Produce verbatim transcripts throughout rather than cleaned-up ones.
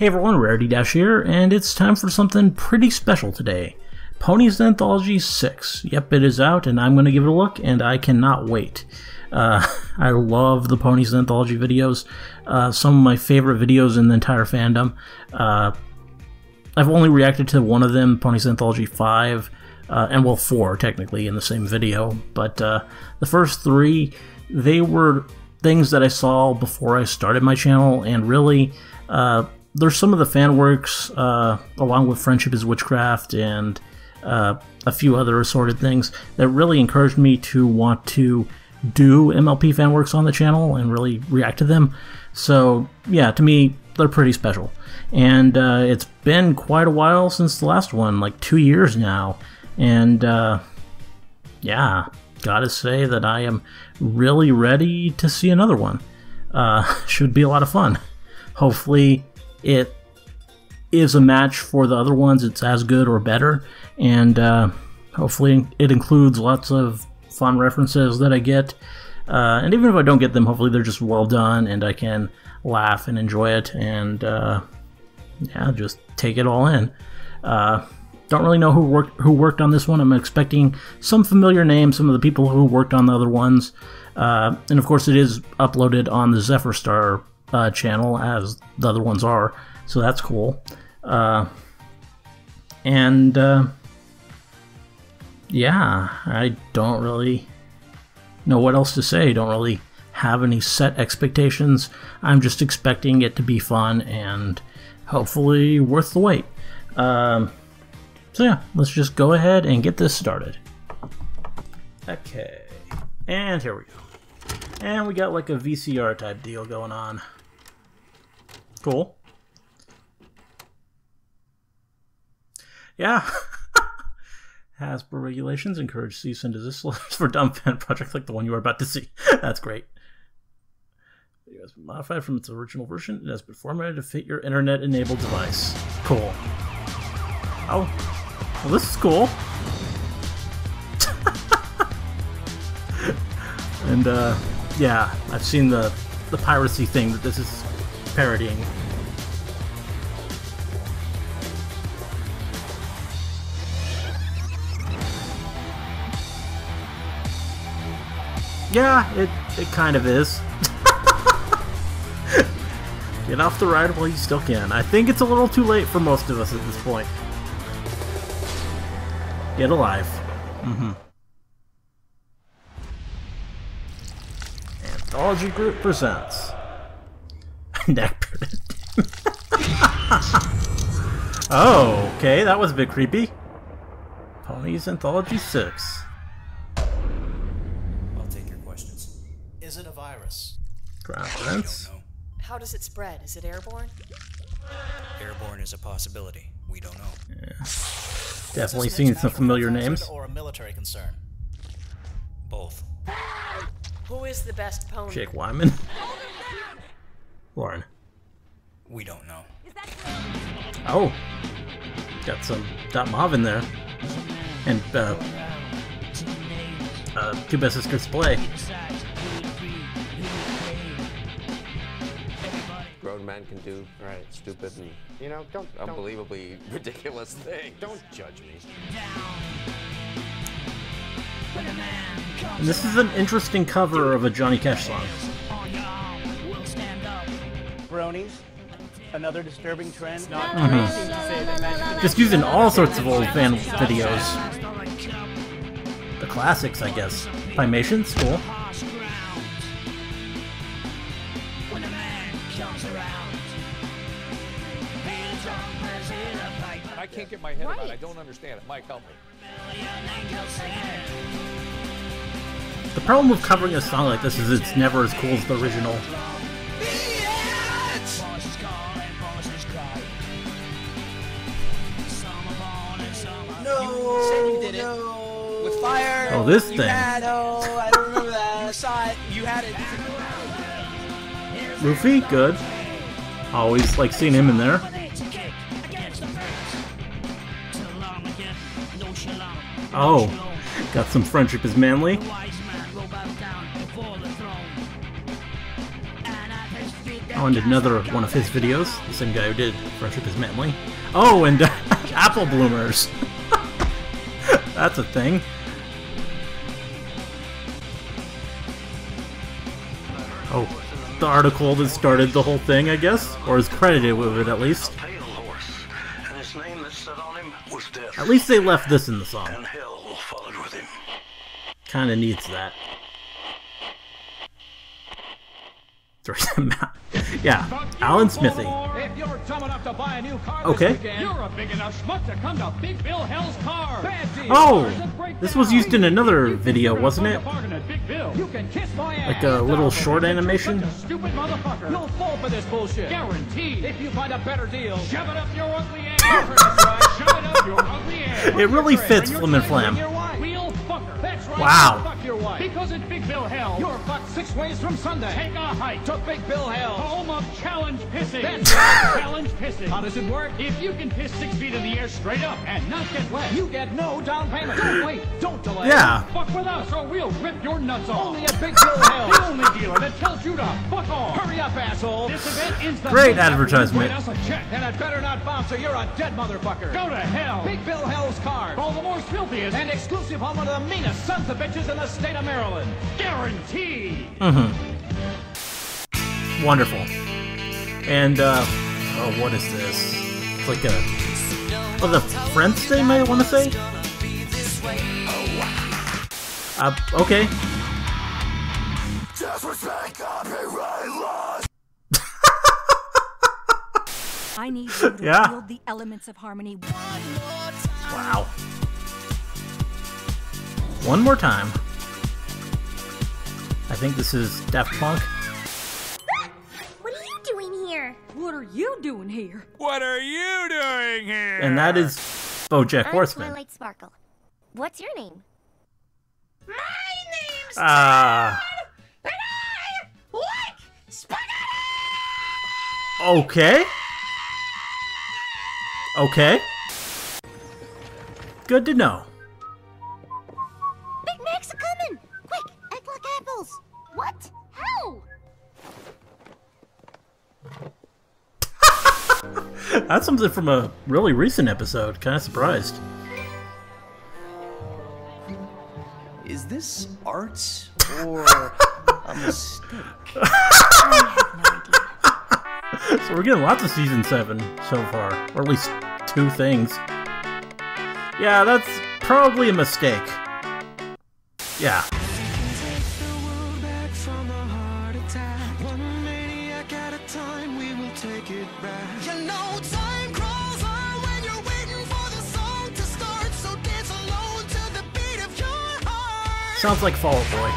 Hey everyone, Rarity Dash here, and it's time for something pretty special today. Ponies The Anthology six. Yep, it is out, and I'm going to give it a look, and I cannot wait. Uh, I love the Ponies The Anthology videos. Uh, some of my favorite videos in the entire fandom. Uh, I've only reacted to one of them, Ponies The Anthology five, uh, and well, four technically in the same video. But uh, the first three, they were things that I saw before I started my channel, and really, uh, there's some of the fan works, uh, along with Friendship is Witchcraft and uh, a few other assorted things, that really encouraged me to want to do M L P fan works on the channel and really react to them. So yeah, to me, they're pretty special. And uh, it's been quite a while since the last one, like two years now. And uh, yeah, gotta say that I am really ready to see another one. Uh, should be a lot of fun. Hopefully it is a match for the other ones. It's as good or better, and uh, hopefully it includes lots of fun references that I get. Uh, and even if I don't get them, hopefully they're just well done and I can laugh and enjoy it, and uh, yeah, just take it all in. Uh, don't really know who worked who worked on this one. I'm expecting some familiar names, some of the people who worked on the other ones, uh, and of course it is uploaded on the ZephyrStar Uh, channel, as the other ones are, so that's cool. Uh, and uh, yeah, I don't really know what else to say. Don't really have any set expectations. I'm just expecting it to be fun and hopefully worth the wait. Um, so yeah, let's just go ahead and get this started. Okay, and here we go. And we got like a V C R type deal going on. Cool. Yeah. Hasbro regulations encourage cease and desist letters for dumb fan projects like the one you are about to see. That's great. It has been modified from its original version. It has been formatted to fit your internet-enabled device. Cool. Oh. Well, this is cool. And, uh, yeah, I've seen the, the piracy thing that this is parodying. Yeah, it, it kind of is. Get off the ride while you still can. I think it's a little too late for most of us at this point. Get alive. Mm-hmm. Anthology Group presents Neckbearded. Oh, okay, that was a bit creepy. Ponies Anthology six. I'll take your questions. Is it a virus? Grounds. How does it spread? Is it airborne? Airborne is a possibility. We don't know. Yeah. Definitely seen some familiar names. Or a military concern? Both. Who is the best pony? Jake Wyman. Lauren. We don't know. Oh, got some Dot Mauve in there, and uh, uh, Two Best Sisters Play. Grown men can do right, stupid and you know, don't unbelievably don't, ridiculous things. Don't judge me. And this is an interesting cover of a Johnny Cash song. Bronies, another disturbing trend. Not Mm-hmm. crazy to say that Magic Just using all sorts of old fan videos. The classics, I guess. Climation's cool. I can't get my head around it. I don't understand it. Mike, help me. The problem with covering a song like this is it's never as cool as the original. No, said you did it. No. With fire. Oh, this you thing. Had, oh, I don't remember that. I saw it. You had it. Luffy, good. Always like seeing him in there. Oh, got some Friendship is Manly. Oh, and another one of his videos. The same guy who did Friendship is Manly. Oh, and uh, apple bloomers. That's a thing. Oh, the article that started the whole thing, I guess? Or is credited with it, at least. At least they left this in the song. Kinda needs that. Yeah, Alan Smithy. If you're dumb enough to buy a new car Okay. this weekend, you're a big enough schmuck to come to Big Bill Hell's Car. Bad deal. Oh, this was used in another video, wasn't it? Big Bill. You can kiss my ass. Like a little short animation? Stupid motherfucker. You'll fall for this bullshit. Guaranteed. If you find a better deal, shove it up your ugly ass. That's right. Shove it up your ugly ass. It really fits Flim and Flam. Wheel fucker. That's right. Wow. Fuck your wife. Because at Big Bill Hell, you're fucked six ways from Sunday. Take a hike to Big Bill Hell, home of challenge pissing. That's right. Challenge pissing. How does it work? If you can piss six feet in the air straight up and not get wet, you get no down payment. Don't wait. Don't delay. Yeah. Fuck with us or we'll rip your nuts off. Only at Big Bill Hell, the only dealer that tells you to fuck off. Hurry up, asshole. This event ends the Great advertisement. Write us a check, and it better not bounce or you're a dead motherfucker. Go to hell. Big Bill Hell's Cars. Baltimore's filthiest and exclusive home of the meanest sons of bitches in the state of Maryland. Guaranteed. Mm-hmm. Wonderful. And, uh, oh, what is this? It's like a, oh, the French they might want to say? Uh, okay. I need you to Yeah. wield the elements of harmony. Wow. One more time. I think this is Daft Punk. What are you doing here? What are you doing here? What are you doing here? And that is BoJack I'm Horseman. Twilight Sparkle. What's your name? My name's Ah. and I like spaghetti! Okay. Okay. Good to know. Big Macs are coming! Quick, act like apples! What? How? That's something from a really recent episode. Kind of surprised. Is this art or a mistake? So we're getting lots of season seven so far, or at least two things. Yeah, that's probably a mistake. Yeah. Sounds like Fall Out Boy.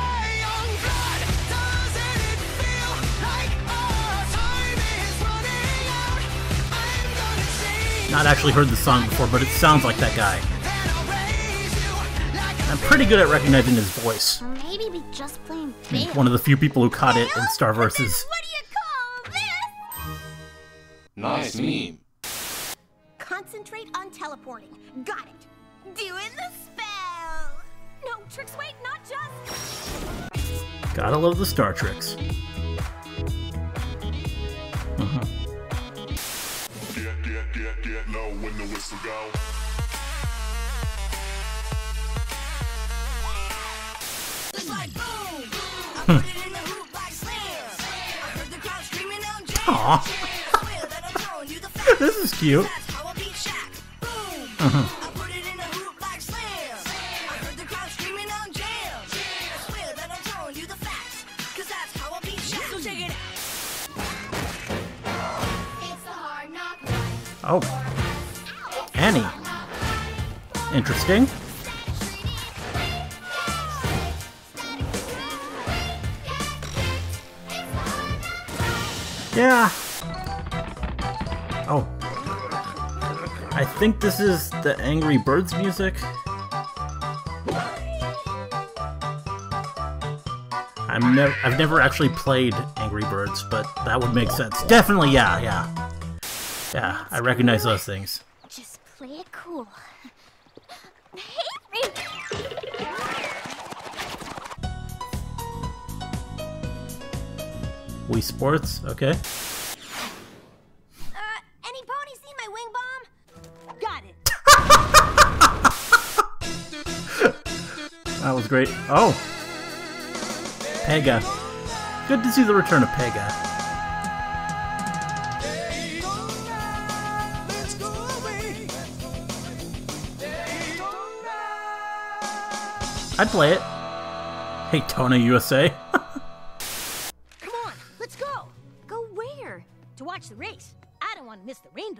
Not actually heard the song before, but it sounds like that guy. I'm pretty good at recognizing his voice. Maybe we just plain failed. One of the few people who caught it in Starverses. What do you call this? Nice meme. Concentrate on teleporting. Got it. Doing the spell. No, tricks, wait, not just. Gotta love the Star Tricks. Uh-huh. Get, get, get, get low when the whistle go. It's like boom, I put it in the hoop like slam. I heard the crowd screaming out jam. Aw. I swear that I'm showing you the facts. This is cute. That's how I beat Shaq. Boom, Uh-huh. I put it in the hoop like slam. I heard the crowd screaming out jam. I swear that I'm showing you the facts. Cause that's how I beat Shaq. So check it out. It's the hard knock life. Oh. Annie. Interesting. Yeah. Oh. I think this is the Angry Birds music. I'm never I've never actually played Angry Birds, but that would make sense. Definitely, yeah, yeah. Yeah, I recognize those things. Just play it cool. Wii Sports, okay. was great. Oh! Pega. Good to see the return of Pega. I'd play it. Hey, Tona U S A. Come on, let's go. Go where? To watch the race. I don't want to miss the rainbow.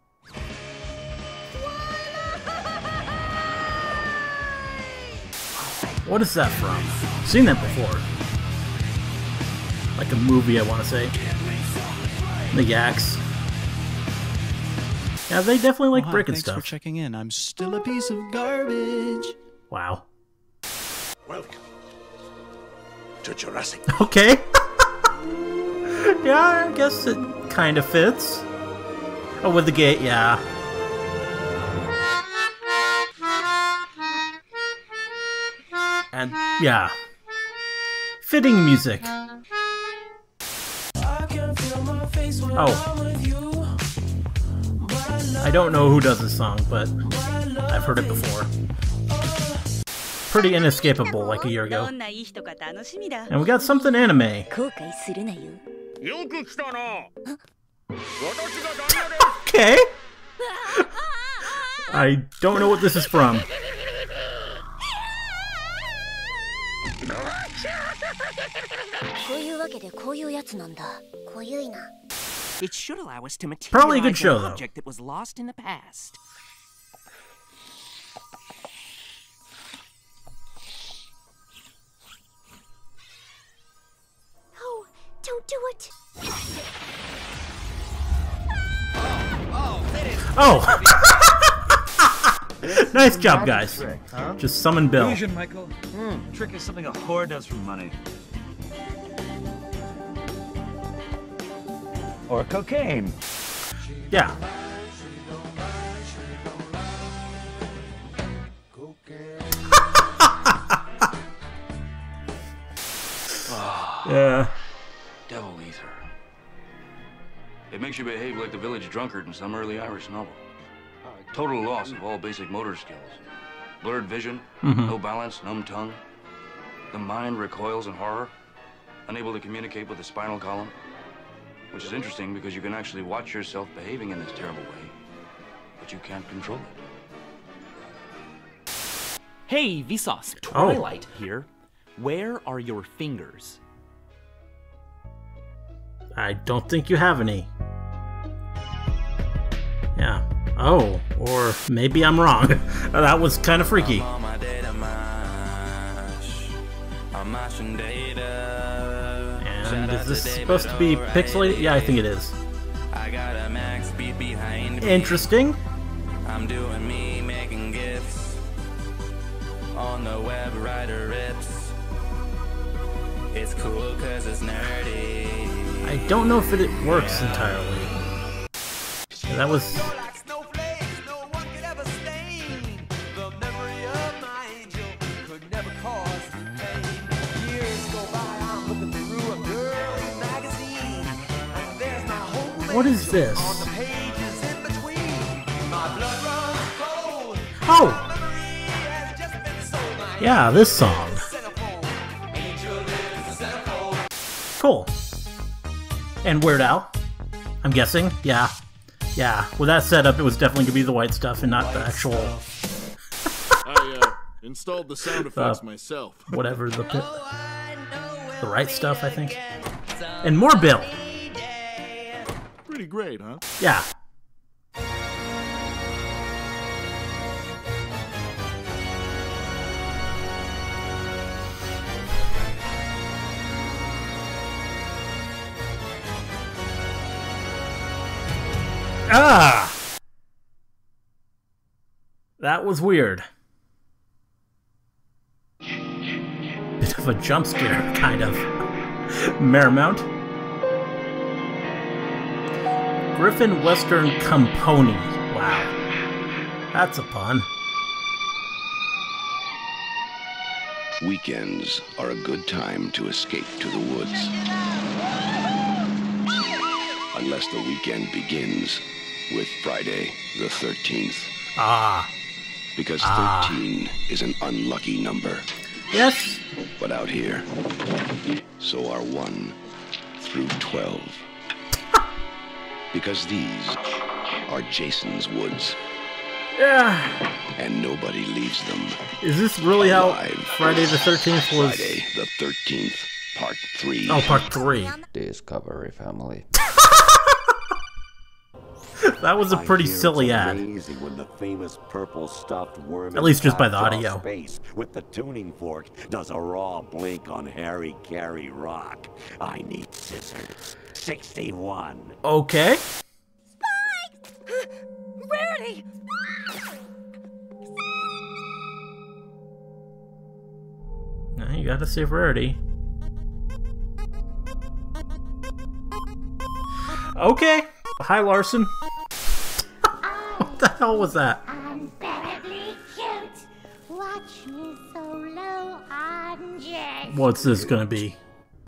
What is that from? I've seen that before. Like a movie, I want to say. The Yaks. Yeah, they definitely like oh, hi, breaking thanks stuff. Thanks for checking in. I'm still a piece of garbage. Wow. Welcome to Jurassic. Okay. Yeah, I guess it kind of fits. Oh, with the gate, yeah. And, yeah. Fitting music. Oh. I don't know who does this song, but I've heard it before. Pretty inescapable, like a year ago. And we got something anime. Okay. I don't know what this is from. It should allow us to materialize Probably a good show, an though. object that was lost in the past. Oh, don't do it. Oh! Nice job, guys. Trick, huh? Just summon Bill. Illusion, Michael. Hmm. Trick is something a whore does for money. Or cocaine. Yeah. Yeah. Devil ether. It makes you behave like the village drunkard in some early Irish novel. Total loss of all basic motor skills. Blurred vision, Mhm. no balance, numb tongue. The mind recoils in horror, unable to communicate with the spinal column. Which is interesting because you can actually watch yourself behaving in this terrible way, but you can't control it. Hey, Vsauce, Oh. Twilight here. Where are your fingers? I don't think you have any. Yeah. Oh, or maybe I'm wrong. That was kind of freaky. And is this supposed to be pixelated? Yeah, I think it is. Interesting. I'm doing me making gifts on the web writer rips. It's cool cause it's nerdy. I don't know if it works entirely. Yeah, that was... What is this? Oh! Yeah, this song. Cool. And Weird Al, I'm guessing. Yeah. Yeah. With that setup, it was definitely going to be the white stuff and not the actual... I uh, installed the sound effects uh, myself. Whatever the... The right stuff, I think. And more Bill. Pretty great, huh? Yeah. Ah! That was weird. Bit of a jump scare, kind of. Marymount. Griffin Western Compony. Wow. That's a pun. Weekends are a good time to escape to the woods. Unless the weekend begins with Friday the thirteenth. Ah. Because Ah. thirteen is an unlucky number. Yes. But out here, so are one through twelve. Because these are Jason's woods. Yeah. And nobody leaves them. Is this really alive. how Friday the thirteenth was? Friday the thirteenth, part three. Oh, part three. Discovery Family. That was a pretty silly ad. When the famous purple stuffed worm At least just by the audio. Space with the tuning fork does a raw blink on Harry Carey rock. I need scissors. sixty-one. Okay. Spike! Rarity! Now you gotta save Rarity. Okay. Hi, Larson. What the hell was that? Unbearably cute. Watch me solo on Jess. What's this gonna be?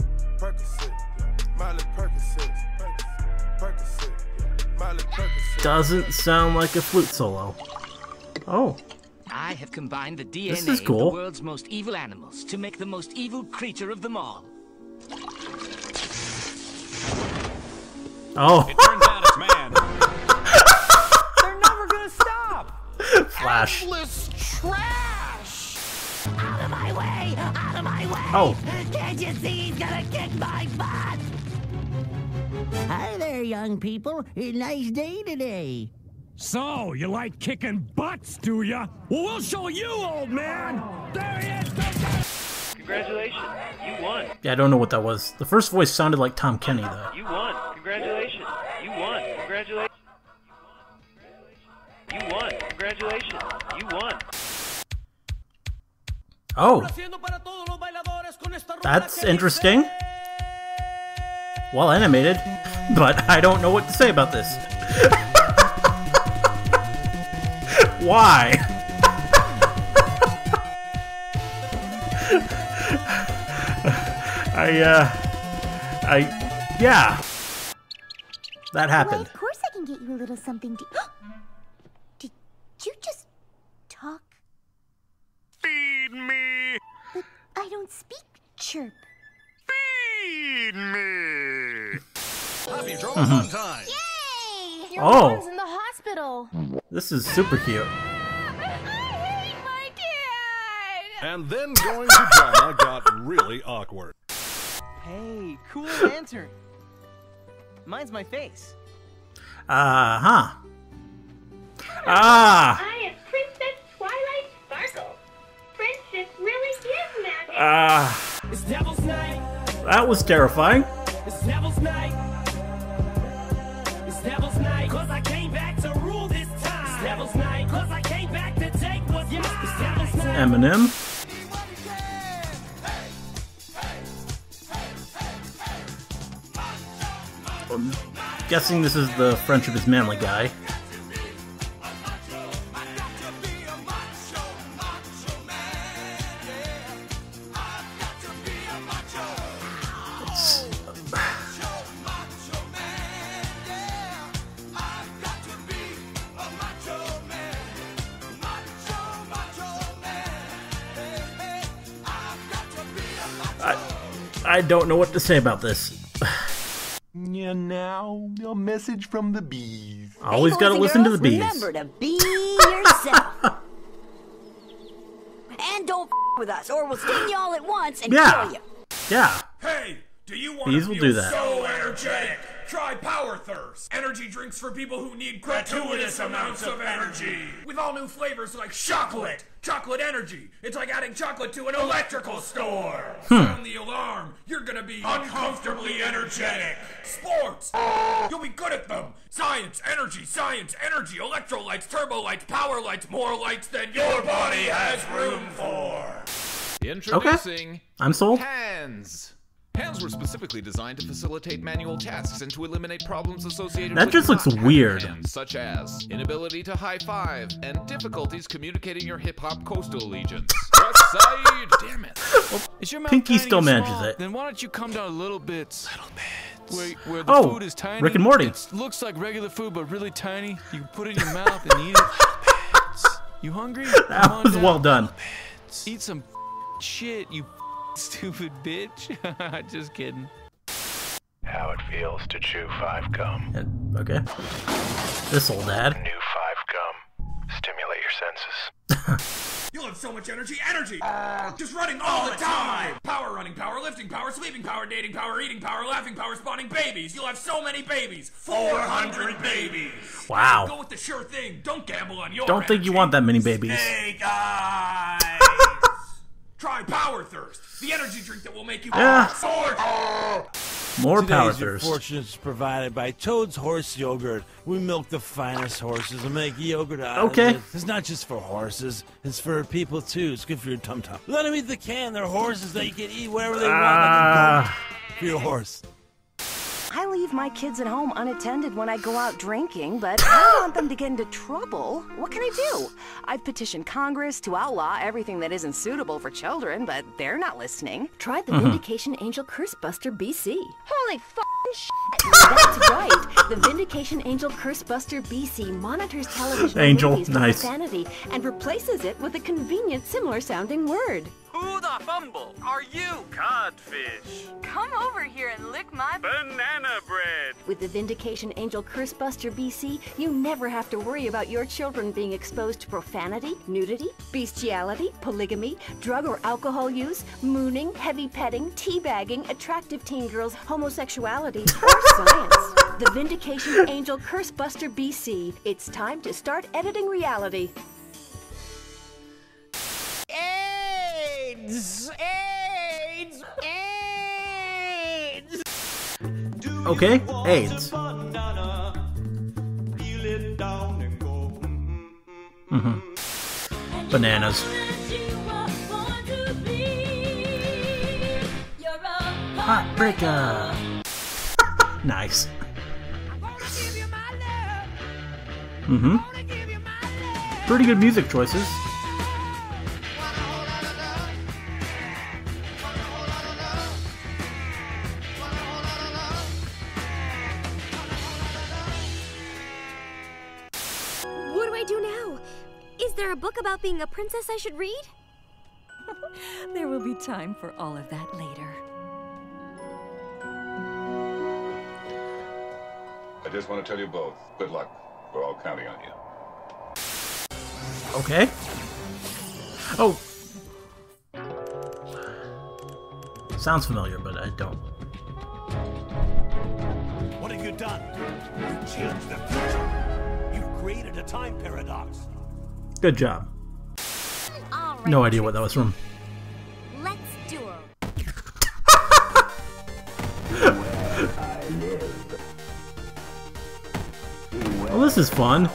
Doesn't sound like a flute solo. Oh. I have combined the D N A This is of cool. the world's most evil animals to make the most evil creature of them all. Oh. It turns out it's man. They're never gonna stop. Flash. Endless trash. Out of my way! Out of my way! Oh. Can't you see he's gonna kick my butt? Hi there, young people. A nice day today. So, you like kicking butts, do ya? Well, we'll show you, old man! There he is! Congratulations, you won. Yeah, I don't know what that was. The first voice sounded like Tom Kenny, though. You won. Congratulations, you won. Congratulations. You won. Congratulations, you won. Oh. That's interesting. Well animated, but I don't know what to say about this. Why? I, uh, I, yeah. That happened. Why, of course I can get you a little something to... Did you just talk? Feed me. But I don't speak chirp. Feed me. Happy drove on time. Yay! Your Oh. mom's in the hospital. This is super cute. And then going to drama got really awkward. Hey, cool lantern. Mine's my face. Uh huh. Ah. I am Princess Twilight Sparkle. Friendship really is magic. Ah. It's Devil's Night. That was terrifying. It's Devil's Night. It's Devil's Night. Cause I came back to rule this time. It's Devil's Night. Cause I came back to take what's mine. It's Devil's Night. Eminem. I'm guessing this is the Friendship is Manly guy. I, I don't know what to say about this. Yeah, now a message from the bees. Always Hey, gotta boys listen and to the girls, bees. Remember to be yourself. And don't f with us, or we'll sting you all at once and Yeah. kill you. Yeah. Hey, do you want Bees to will feel do that. so energetic? Try Power Thirst. Energy drinks for people who need gratuitous amounts of energy. With all new flavors like chocolate. Chocolate energy. It's like adding chocolate to an electrical store. Hmm. Sound the alarm. You're gonna be uncomfortably energetic. Sports. You'll be good at them. Science, energy, science, energy, electrolytes, turbo lights, power lights, more lights than your body has room for. Introducing I'm sold. hands. Hands were specifically designed to facilitate manual tasks and to eliminate problems associated That with just looks not having weird. hands, such as inability to high five and difficulties communicating your hip hop coastal allegiance. West Side, damn it! Is your mouth Pinky tiny still or manages small? it. Then why don't you come down a little bit? Little bit. Where, where the Oh, food is tiny. Rick and Morty. It looks like regular food, but really tiny. You can put it in your mouth and eat it. You hungry? Come That on was down. well done. Eat some shit, you stupid bitch. Just kidding. How it feels to chew five gum. And, okay. This old dad. New five gum. Stimulate your senses. You'll have so much energy, energy! Uh, Just running all, all the time. time! Power running, power lifting, power sleeping, power dating, power eating, power laughing, power spawning babies! You'll have so many babies! four hundred babies! Wow. Go with the sure thing. Don't gamble on your Don't energy. think you want that many babies. Snake eyes! Try Power Thirst, the energy drink that will make you yeah. sword. More Today's Power Your Thirst. Fortune is provided by Toad's Horse Yogurt. We milk the finest horses and make yogurt out okay. of it. It's not just for horses, it's for people too. It's good for your tum-tum. Let them eat the can. They're horses that you can eat wherever they uh... want, like a goat for your horse. I leave my kids at home unattended when I go out drinking, but I don't want them to get into trouble. What can I do? I've petitioned Congress to outlaw everything that isn't suitable for children, but they're not listening. Tried the mm-hmm. Vindication Angel Curse Buster B C. Holy f***ing shit! That's right. The Vindication Angel Curse Buster B C monitors television Angel, movies for nice. profanity and replaces it with a convenient, similar-sounding word. Who the fumble are you? Codfish. Come over here and lick my banana bread. With the Vindication Angel Curse Buster B C, you never have to worry about your children being exposed to profanity, nudity, bestiality, polygamy, drug or alcohol use, mooning, heavy petting, teabagging, attractive teen girls, homosexuality, or science. The Vindication Angel Curse Buster B C. It's time to start editing reality. AIDS! AIDS! AIDS! Okay, AIDS. Mm-hmm. Bananas. Heartbreaker. Nice. Mm-hmm. Pretty good music choices. Is there a book about being a princess I should read? There will be time for all of that later. I just want to tell you both, good luck. We're all counting on you. Okay. Oh. Sounds familiar, but I don't. What have you done? You changed the future. You've created a time paradox. Good job. All right, no idea what that was from. Let's do it. Well, this is fun.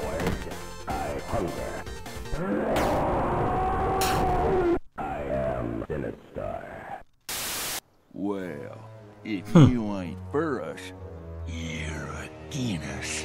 I am ZephyrStar. Well, if you ain't Burris, you're a Guinness.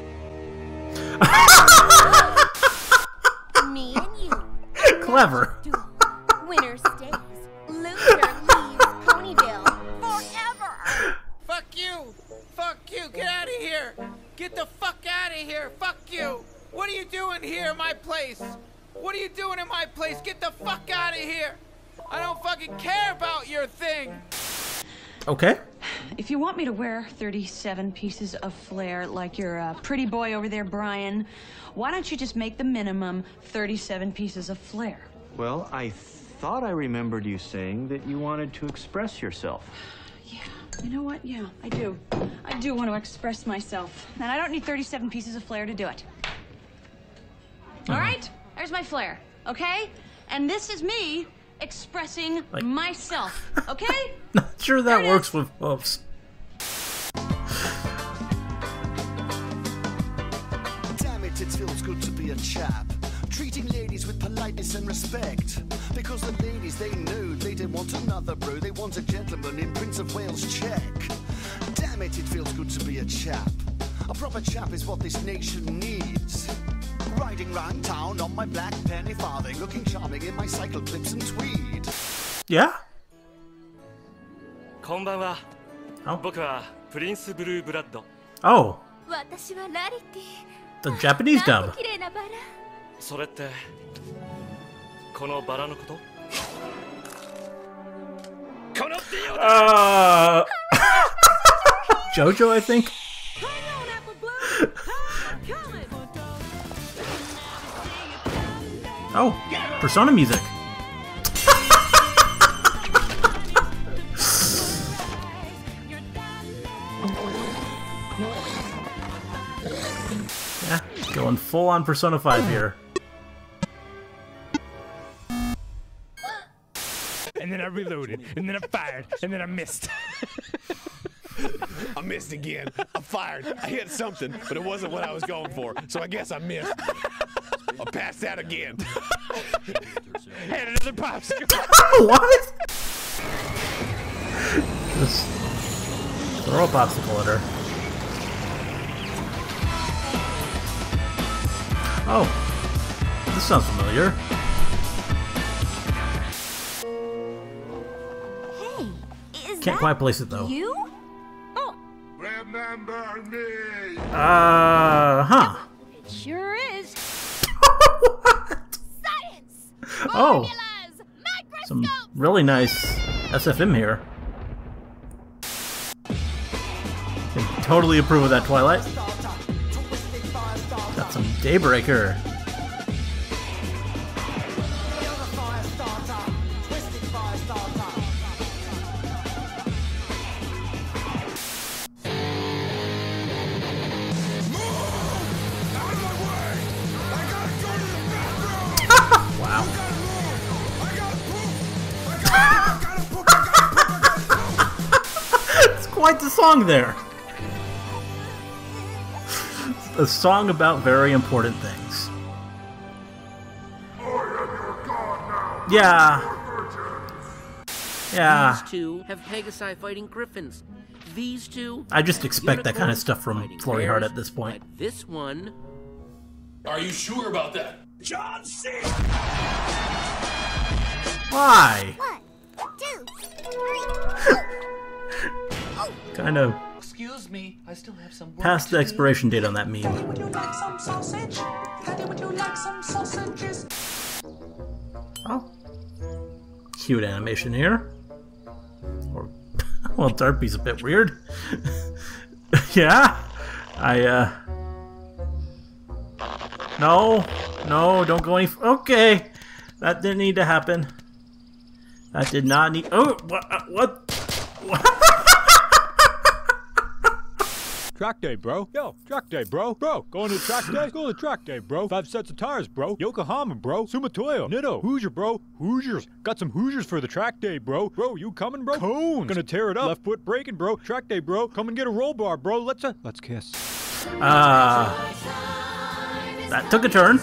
Me and you. Clever. Winner stays. Loser leaves Ponyville forever. Fuck you. Fuck you. Get out of here. Get the fuck out of here. Fuck you. What are you doing here in my place? What are you doing in my place? Get the fuck out of here. I don't fucking care about your thing. Okay. If you want me to wear thirty-seven pieces of flair like your uh, pretty boy over there, Brian, why don't you just make the minimum thirty-seven pieces of flair? Well, I thought I remembered you saying that you wanted to express yourself. Yeah, you know what? Yeah, I do. I do want to express myself. And I don't need thirty-seven pieces of flair to do it. Uh-huh. All right? There's my flair, okay? And this is me expressing like... myself, okay? Not sure that works with wolves. Damn it, it feels good to be a chap. Treating ladies with politeness and respect. Because the ladies, they know they don't want another bro. They want a gentleman in Prince of Wales check. Damn it, it feels good to be a chap. A proper chap is what this nation needs. Riding round town on my black penny farthing, looking charming in my cycle clips and tweed. Yeah? こんばんは。僕はプリンスブルーブラッド。 Oh. 私はラリティ。 The Japanese dub. 綺麗なバラ。 それってこのバラのこと？ Uh, Jojo, I think. Oh, Persona music. Yeah, going full on Persona five here. And then I reloaded, and then I fired, and then I missed. I missed again. I fired. I hit something, but it wasn't what I was going for. So I guess I missed. I'll pass that again. And another popsicle. What? Just throw a popsicle at her. Oh, this sounds familiar. Hey, is Can't that quite place it though. you? Remember me. Uh huh. It sure is. Science. Oh, Formulas. some really nice S F M here. Can totally approve of that, Twilight. Got some Daybreaker. Quite the song there. A song about very important things. Yeah. Yeah. These two have Pegasi fighting griffins. These two. I just expect that kind of unicorns stuff from fighting Flurry bears. Heart at this point. But this one. Are you sure about that? John C. Why? One, two, three. Kind of Excuse me, I still have some work past the to expiration date on that meme. Would you like some sausage? Daddy, would you like some sausages? Oh. Cute animation here. Or, well, Darby's a bit weird. Yeah? I, uh... No. No, don't go any... Okay. That didn't need to happen. That did not need... Oh, what? What? What? Track day, bro. Yo, track day, bro. Bro, going to track day? Go to track day, bro. Five sets of tires, bro. Yokohama, bro. Sumatoyo. Nitto. Hoosier, bro. Hoosiers. Got some Hoosiers for the track day, bro. Bro, you coming, bro? Cones. Gonna tear it up. Left foot breaking, bro. Track day, bro. Come and get a roll bar, bro. Let's, uh, let's kiss. Uh... That took a turn.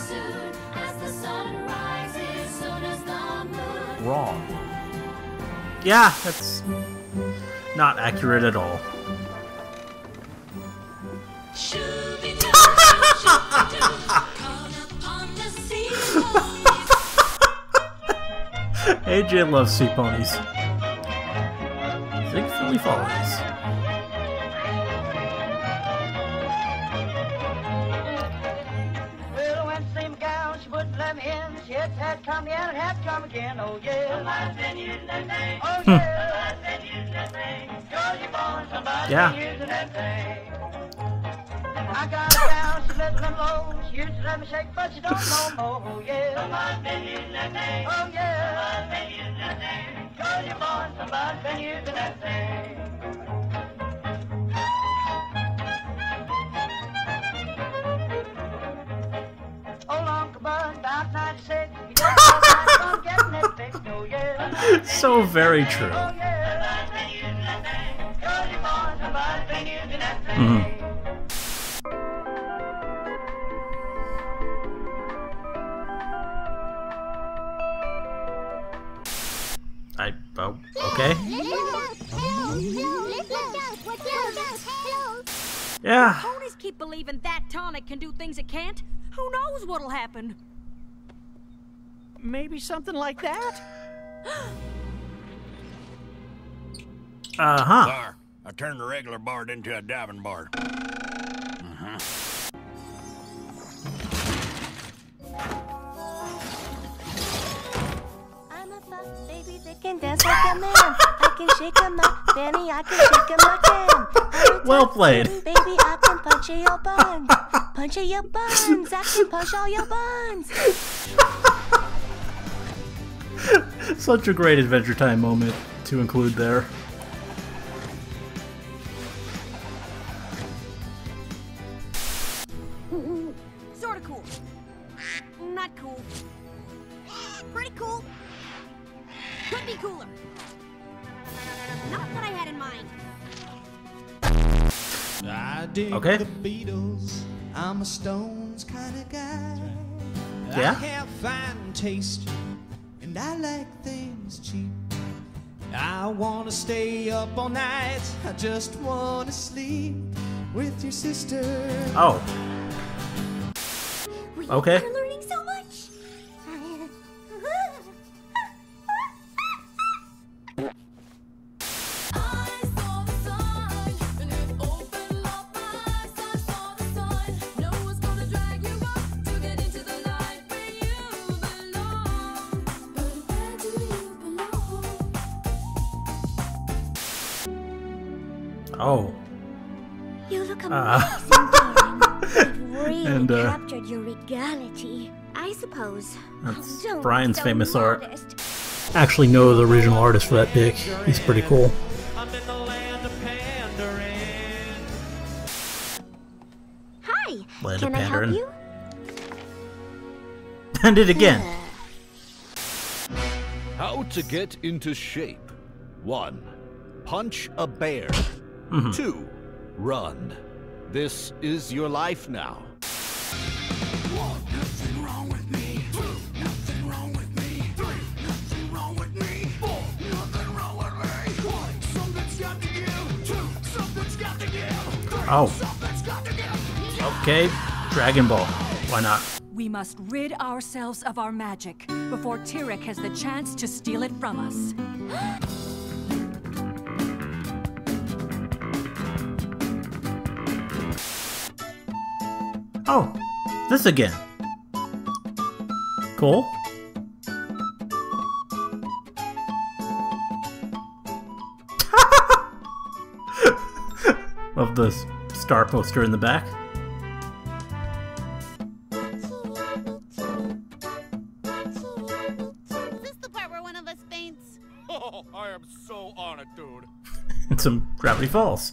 Wrong. Yeah, that's not accurate at all. A J loves Sea Ponies. Big Philly Follies. Well, when she seen my gal, she wouldn't let me in. She had, had to come in and had to come again. Oh, yeah. Somebody's been using that thing. Oh, yeah. Somebody's been using that thing. Cause you're born, somebody's Yeah. been using that thing. I got her down, she let them low. She used to let me shake, but she don't know more. Oh, yeah. Somebody's been using that thing. Oh, yeah. Somebody's been using that thing. Cause you're born, somebody's been using that thing. Old Uncle Bud, about ninety-six, he just got time getting it fixed. Oh, yeah. So very true. Oh, yeah. Somebody's been using that thing. Cause you're born, somebody's been using that thing. Mm-hmm. I, oh, okay. Yeah. Ponies keep believing that tonic can do things it can't. Who knows what'll happen? Maybe something like that? Uh-huh. There, I turned a regular bard into a diving bard. Uh-huh. I'm a fuck baby that can dance like a man. I can shake 'em up well played. Baby, I can punch in your buns. Punch in your buns. I can punch all your buns. Such a great Adventure Time moment to include there. Sorta cool. Not cool. Pretty cool. Could be cooler. Not what I had in mind. I dig Okay. the Beatles. I'm a Stones kind of guy. Yeah? I have fine taste, and I like things cheap. I want to stay up all night. I just want to sleep with your sister. Oh. We Okay. are learning so much. Oh. You look amazing, Uh. darling. You've really And, uh, captured your regality, I suppose. That's Don't Brian's be so famous art. modest. Actually know the original artist for that pic. He's pretty cool. Hi, Land of can I help Pandering. you? And it again. How to get into shape. One, punch a bear. Mhm. Two, run. This is your life now. Nothing wrong with me. Two, nothing wrong with me. Three, nothing wrong with me. Four, nothing wrong with me. One, something's got to give. Two, something's got to give. Three, Oh. something's got to give. Okay. Dragon Ball. Why not? We must rid ourselves of our magic before Tyrek has the chance to steal it from us. Oh. This again. Cool. Love the star poster in the back. Is this the part where one of us faints? Oh, I am so on it, dude. And some Gravity Falls.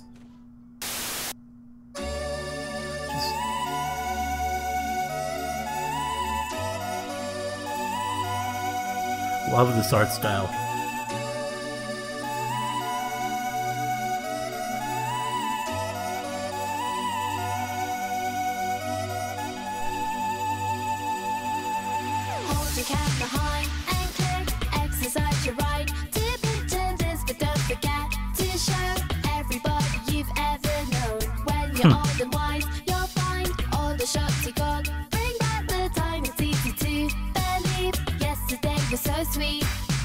Love this art style. Hold your cat behind and click, exercise your right. To picture this, but don't forget to show everybody you've ever known. When you're old and wise, you'll find all the shots you got. Bring back the time, it's easy to believe. Yesterday was so sweet.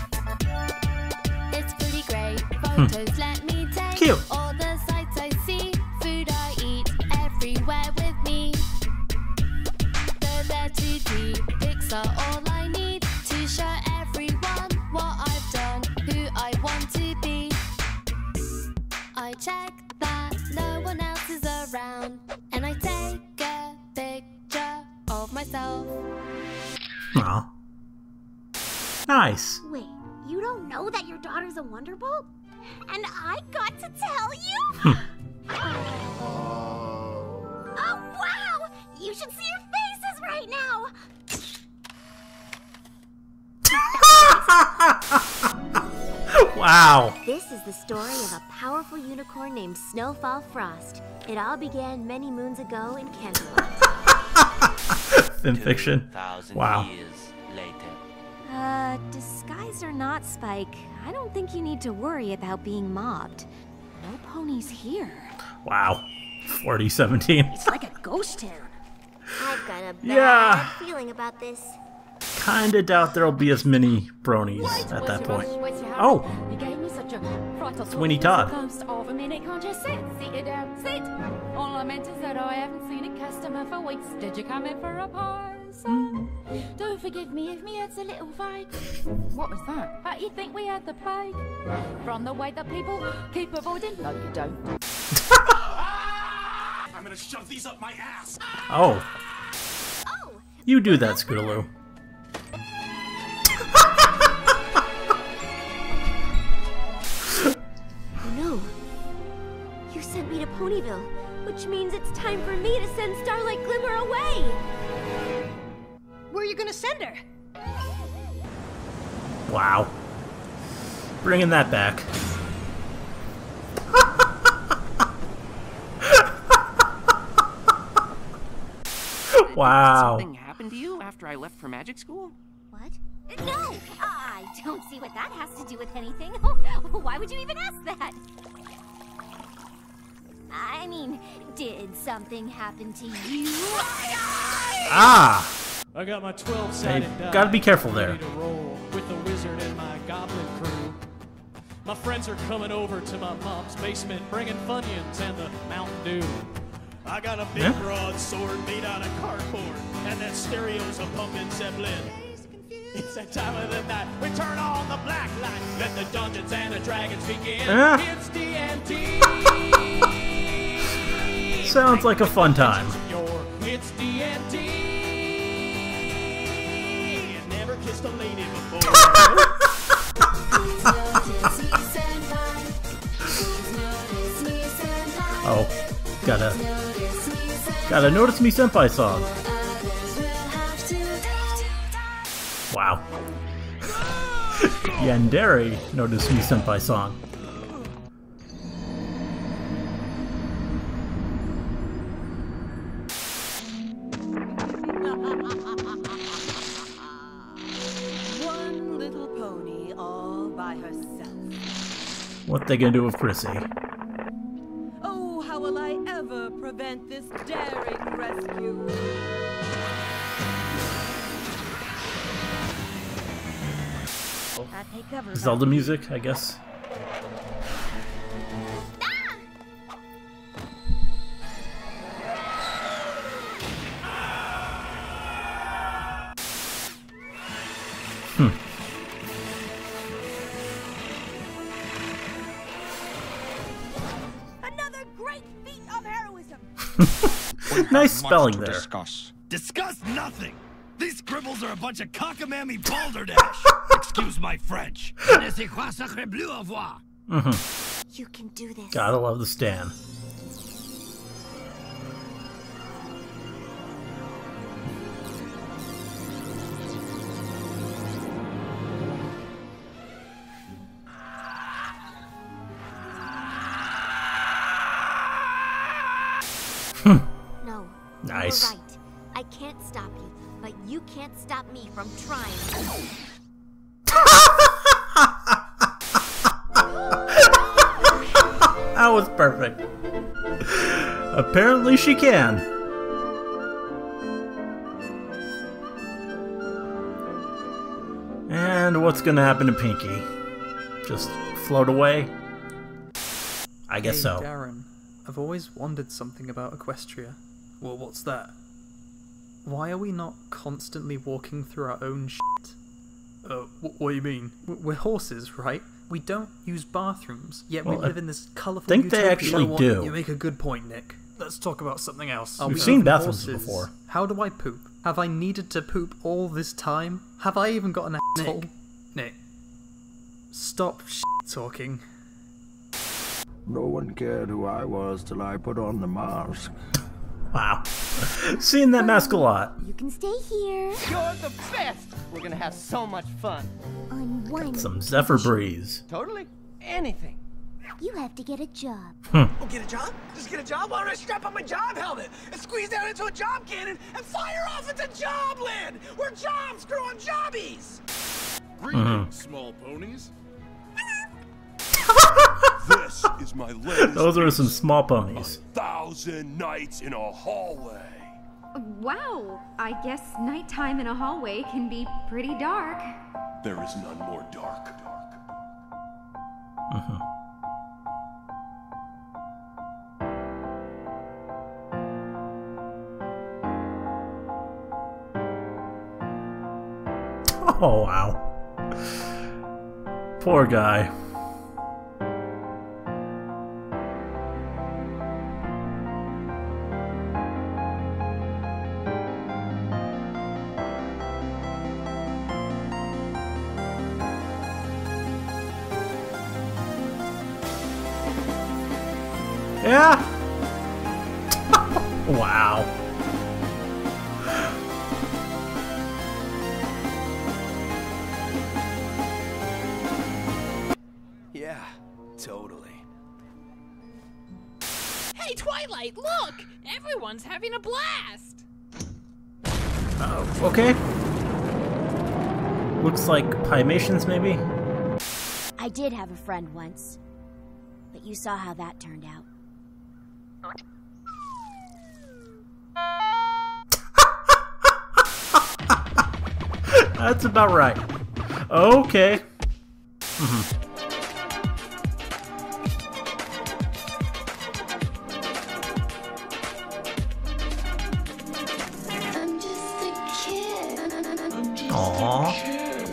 It's pretty great. Photos let me take Cute. all the sights I see. Food I eat everywhere with me. The letter D, pics are all I need to show everyone what I've done, who I want to be. I check that no one else is around, and I take a picture of myself. Aw. Nice. Wait, you don't know that your daughter's a Wonderbolt? And I got to tell you? Oh, wow! You should see your faces right now! Wow. This is the story of a powerful unicorn named Snowfall Frost. It all began many moons ago in Camelot. Fan fiction. Wow. Uh, disguised or not, Spike, I don't think you need to worry about being mobbed. No ponies here. Wow. forty seventeen. It's like a ghost town. I've got a bad Yeah. feeling about this. Kinda doubt there'll be as many bronies at that point. Oh! You gave me such a fright. Sweeney Todd. Comes off a minute, can't you sit? Sit you down, sit. All I meant is that I haven't seen a customer for weeks. Did you come in for a pie? So, do forgive me if me head's a little vague. What was that? But you think we had the plague? From the way that people keep avoiding? No, you don't. I'm gonna shove these up my ass. Oh. You do that, Scootaloo. Oh no. You sent me to Ponyville, which means it's time for me to send Starlight Glimmer away. Where are you gonna send her? Wow. Bringing that back. Wow. Did something happen to you after I left for magic school? What? No! I don't see what that has to do with anything. Why would you even ask that? I mean, did something happen to you? Ah! I got my twelve-sided die. Gotta be careful ready there. to roll with the wizard and my goblin crew. My friends are coming over to my mom's basement, bringing Funyuns and the Mountain Dew. I got a big Yeah. broadsword made out of cardboard, and that stereo's a pumping Zeppelin. It's that time of the night. We turn on the black light. Let the Dungeons and the Dragons begin. Ah. It's D and D. Sounds like a fun time. It's D and D. Never kissed a lady before. Oh, gotta, gotta notice me senpai song. Wow. Yandere notice me senpai song. One little pony all by herself. What they gonna do with Prissy? Oh, how will I ever prevent this daring rescue? I take cover. Zelda music, I guess. Hmm. Another great feat of heroism. Nice spelling there. Discuss. Discuss nothing! These scribbles are a bunch of cockamamie balderdash! Excuse my French. Mm-hmm. You can do this. Gotta love the Stan. No. Nice. You're right. I can't stop you, but you can't stop me from trying. That was perfect. Apparently she can. And what's gonna happen to Pinky? Just float away? I guess hey, so. Darren, I've always wondered something about Equestria. Well, what's that? Why are we not constantly walking through our own shit? Uh, wh what do you mean? We're horses, right? We don't use bathrooms, yet Well, we I live in this colourful think they utopia. actually You know what? do. You make a good point, Nick. Let's talk about something else. Are We've we seen even bathrooms horses? before. How do I poop? Have I needed to poop all this time? Have I even got an asshole? Nick, Nick, stop shit talking. No one cared who I was till I put on the mask. Wow. Seen that mask a lot. You can stay here. You're the best! We're gonna have so much fun. On one. Some Zephyr Breeze. Totally. Anything. You have to get a job. Hmm. Oh, get a job? Just get a job? Why don't I strap on my job helmet and squeeze down into a job cannon and fire off into Jobland? We're jobs, screw on jobbies! Mhm. Small ponies. This is my latest. Those are some small ponies. Thousand nights in a hallway. Wow, I guess nighttime in a hallway can be pretty dark. There is none more dark. Mm-hmm. Oh, wow. Poor guy. Yeah. Wow. Yeah, totally. Hey, Twilight, look! Everyone's having a blast! Oh, okay. Looks like Pymations, maybe? I did have a friend once, but you saw how that turned out. That's about right. Okay. Mm-hmm. Aww.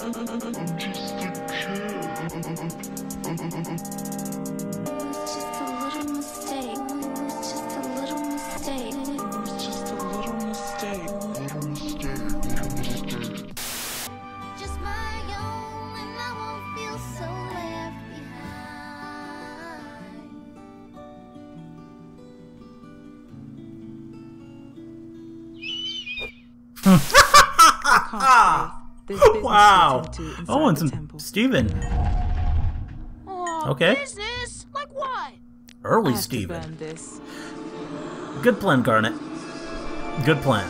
Wow. Oh, and some Steven. Oh, okay. Business? Like what? Early Steven. Good plan, Garnet. Good plan.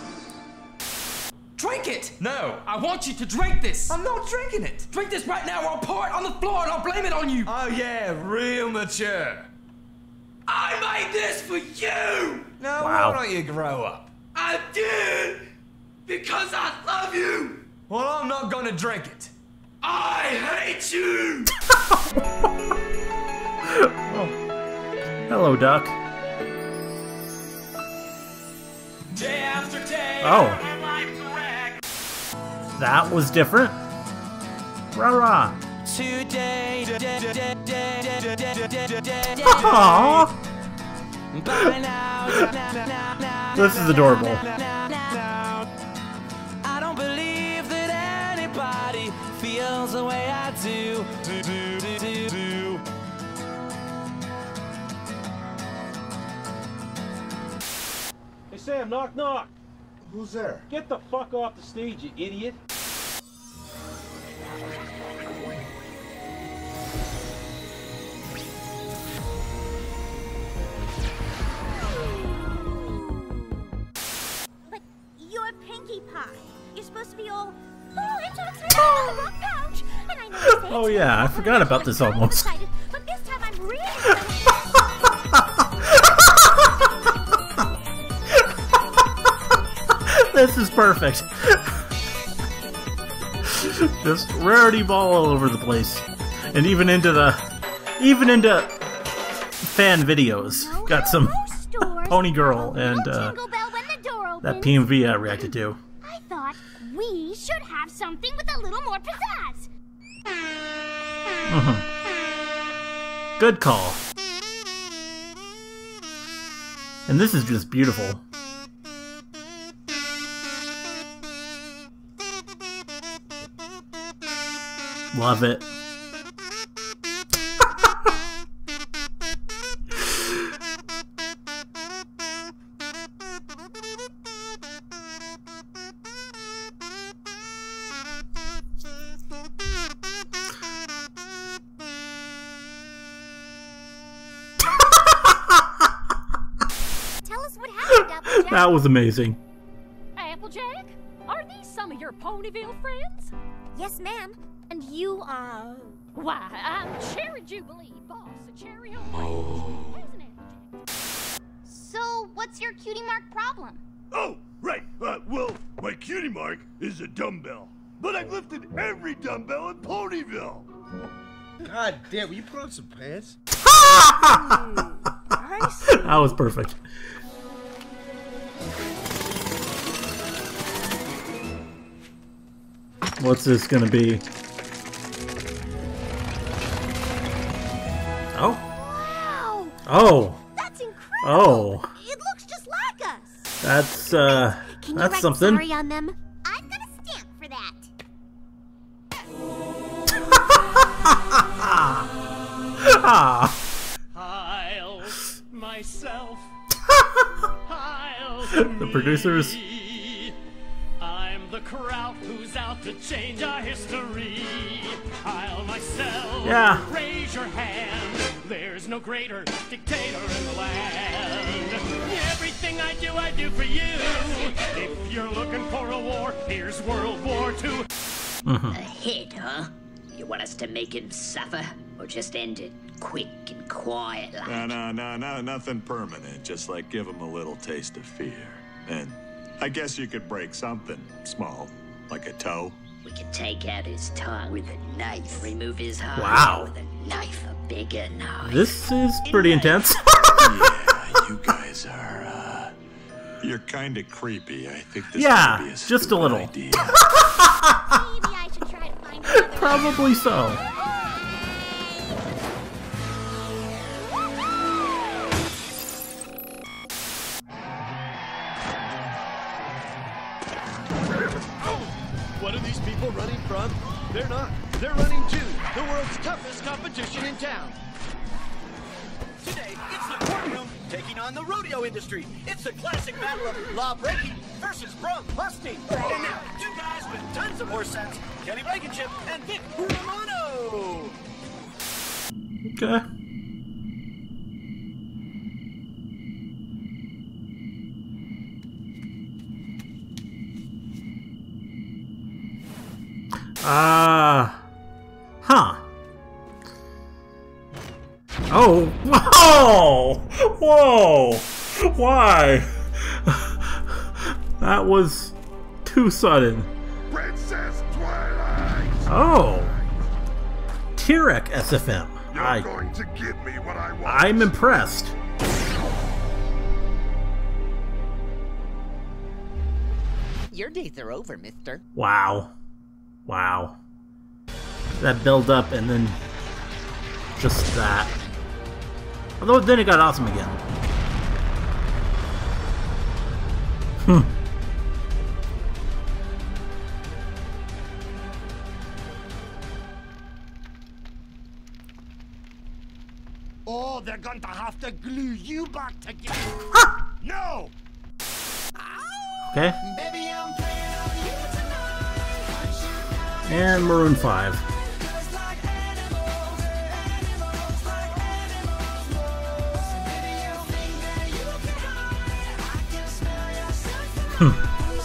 Drink it! No, I want you to drink this! I'm not drinking it! Drink this right now or I'll pour it on the floor and I'll blame it on you! Oh yeah, real mature. I made this for you! No, Wow. why don't you grow up? I did! Because I love you! Well, I'm not gonna drink it. I hate you! Oh. Hello, Duck. Day after day, Oh. That was different. Rah-rah. Today. Aww. This is adorable. I don't believe that anybody feels the way I do. do, do, do, do, do. Hey Sam, knock knock. Who's there? Get the fuck off the stage, you idiot. But you're Pinkie Pie. You're supposed to be all, oh, I'm so excited about the rock pouch. And I know you say Oh yeah, I forgot about this almost. excited, but this time I'm really excited. This is perfect. Just rarity ball all over the place, and even into the, even into fan videos. Got some Pony Girl and uh, that P M V I reacted to. I thought we should have something with a little more pizzazz. Mm-hmm. Good call. And this is just beautiful. Love it. Tell us what happened, Applejack. That was amazing. Applejack? Are these some of your Ponyville friends? Yes, ma'am. And you are... Why, I'm Cherry Jubilee, boss of Cherry on Ranch. Hasn't Applejack? So, what's your cutie mark problem? Oh, right. Uh, well, my cutie mark is a dumbbell. But I've lifted every dumbbell in Ponyville. God damn, will you put on some pants? That was perfect. What's this gonna be? Oh. Wow. Oh. That's incredible. Oh. It looks just like us. That's uh. Can that's you write something. sorry on them? I've got a stamp for that. Ah. I'll smile myself. The producers. I'm the crowd who's out to change our history. I'll myself. Yeah. Raise your hand. There's no greater dictator in the land. Everything I do, I do for you. If you're looking for a war, here's World War Two. Mm-hmm. A hit, huh? You want us to make him suffer, or just end it quick and quiet like? No, no, no, no, nothing permanent. Just like give him a little taste of fear. And I guess you could break something small, like a toe. We could take out his tongue with a knife, remove his heart Wow. with a knife, a bigger knife. This is pretty intense. Yeah, you guys are, uh... You're kind of creepy. I think this Yeah, might be a just a stupid little. idea. Maybe I should try to find another. Probably so. What are these people running from? They're not. They're running to the world's toughest competition in town. Today, it's the courtroom taking on the rodeo industry. It's the classic battle of law breaking versus brum busting. And now, two guys with tons of horse sense, Kenny Blankenship and Vic Romano. Okay. Ah. Uh, huh. Oh. Whoa! Whoa! Why? That was too sudden. Princess Twilight! Oh. Tirek S F M. You're I, going to give me what I want. I'm impressed. Your days are over, mister. Wow. Wow. That build up and then just that. Although then it got awesome again. Hmm. Oh, they're going to have to glue you back together. No! Okay. Baby, I'm playing on you tonight. And Maroon five. Hmm.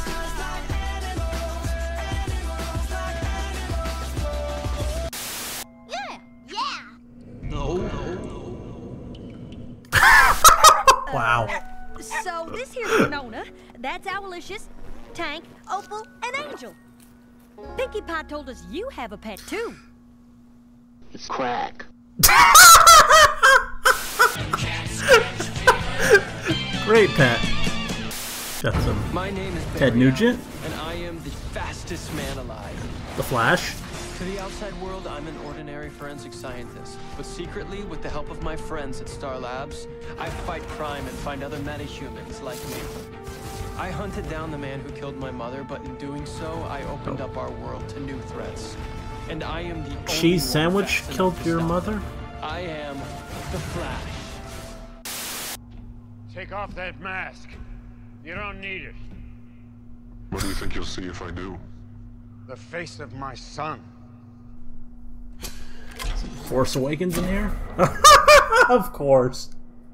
Yeah, yeah. No. Wow. So this here's Winona, that's Owlicious, Tank, Opal, and Angel. Pinkie Pie told us you have a pet too. It's crack. Great pet. Got some My name is Ted Barry Nugent. Allen, and I am the fastest man alive. The Flash. To the outside world, I'm an ordinary forensic scientist. But secretly, with the help of my friends at Star Labs, I fight crime and find other metahumans like me. I hunted down the man who killed my mother, but in doing so, I opened up our world to new threats. And I am the only Cheese one sandwich fast killed enough to your stop mother? them. I am the Flash. Take off that mask. You don't need it. What do you think you'll see if I do? The face of my son. Force Awakens in here? Of course.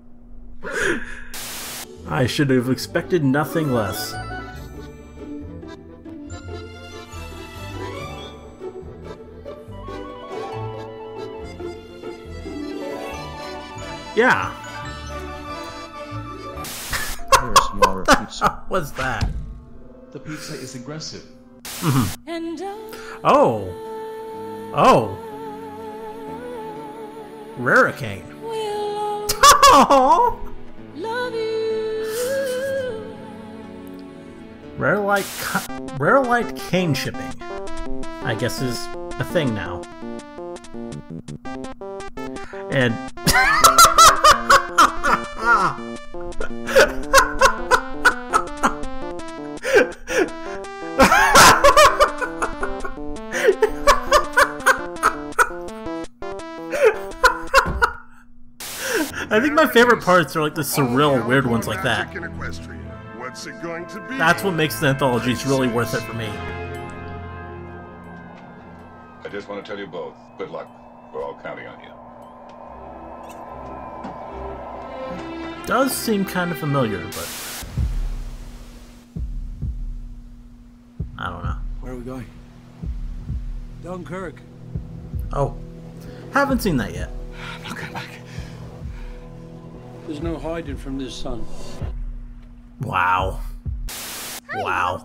I should have expected nothing less. Yeah. Here is your pizza. What's that? The pizza is aggressive. Mhm. And Oh. Oh. Raricane. Oh. love you. Rare light, rare light cane shipping, I guess, is a thing now. And I think my favorite parts are like the surreal, weird ones like that. What's it going to be? That's what makes the anthologies really worth it for me. I just want to tell you both, good luck. We're all counting on you. Does seem kind of familiar, but I don't know. Where are we going? Dunkirk. Oh, haven't seen that yet. I'm not going back. There's no hiding from this sun. Wow. Wow.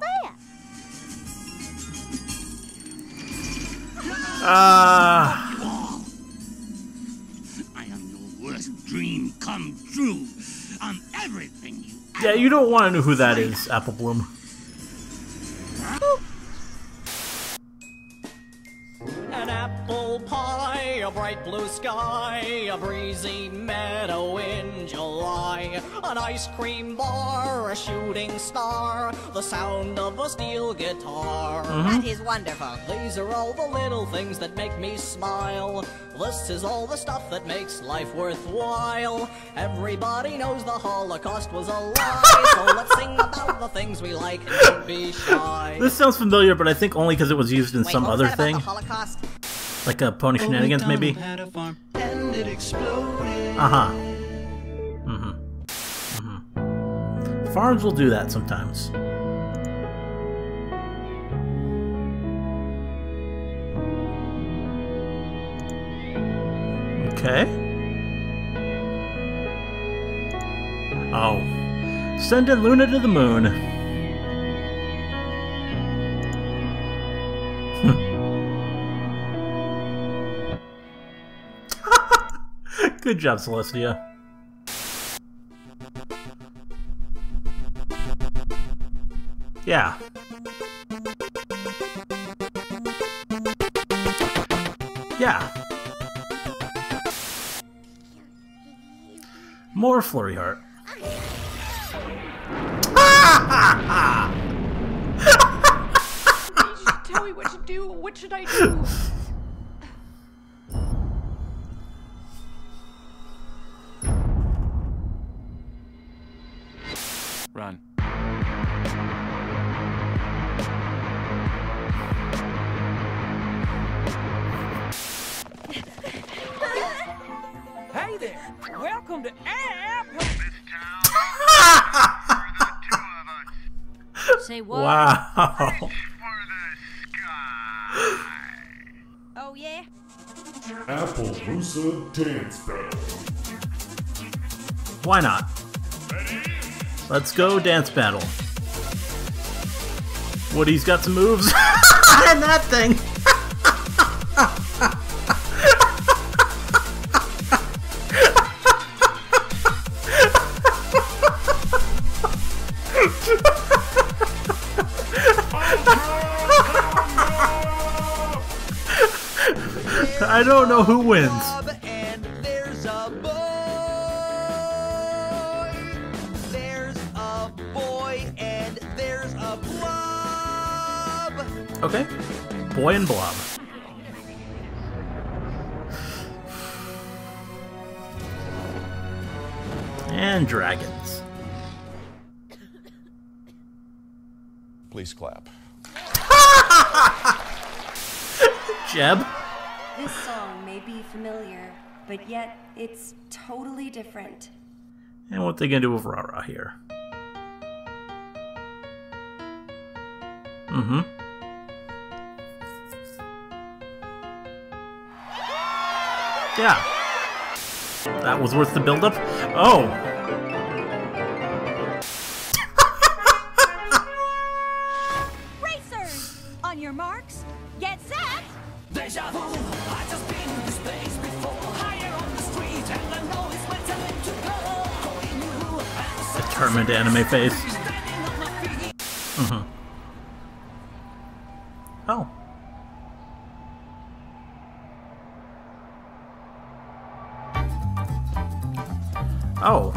Ah. Uh... I am your worst dream come true. I'm everything you. Yeah, you don't want to know who that is, Apple Bloom. An apple pie, a bright blue sky, a breezy meadow in July, an ice cream bar, a shooting star, the sound of a steel guitar. Mm-hmm. That is wonderful. These are all the little things that make me smile. This is all the stuff that makes life worthwhile. Everybody knows the Holocaust was a lie, so let's sing about the things we like and don't be shy. This sounds familiar, but I think only because it was used in Wait, some what was other that about thing. the Holocaust? Like a Pony Shenanigans, maybe? And it exploded. Uh-huh. Mm-hmm. Mm-hmm. Farms will do that sometimes. Okay. Oh. Sending Luna to the moon. Good job, Celestia. Yeah. Yeah. More Flurry Heart. Tell me what to do. What should I do? Run. Hey there! Welcome to App. Say what? Wow. Oh yeah. Appaloosa Dance Battle. Why not? Let's go dance battle. Woody's got some moves. And that thing. I don't know who wins. And there's a boy. There's a boy and there's a blob. Okay. Boy and Blob. And dragons. Please clap. Jeb? This song may be familiar, but yet it's totally different. And what they gonna do with Rara here? Mm-hmm. Yeah. That was worth the build-up. Oh! Racers! On your marks, get set! Deja vu, I just been in this place before. Higher on the street, and I know it's my time to go. Going new, and Determined anime face. Mm-hmm. Oh. Oh.